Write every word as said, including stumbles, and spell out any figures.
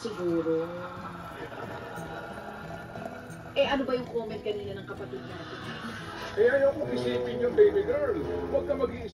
Siguro. Eh, ano ba yung comment kanina ng kapatid natin? Eh, ayaw kong isipin yung baby girl. Huwag ka mag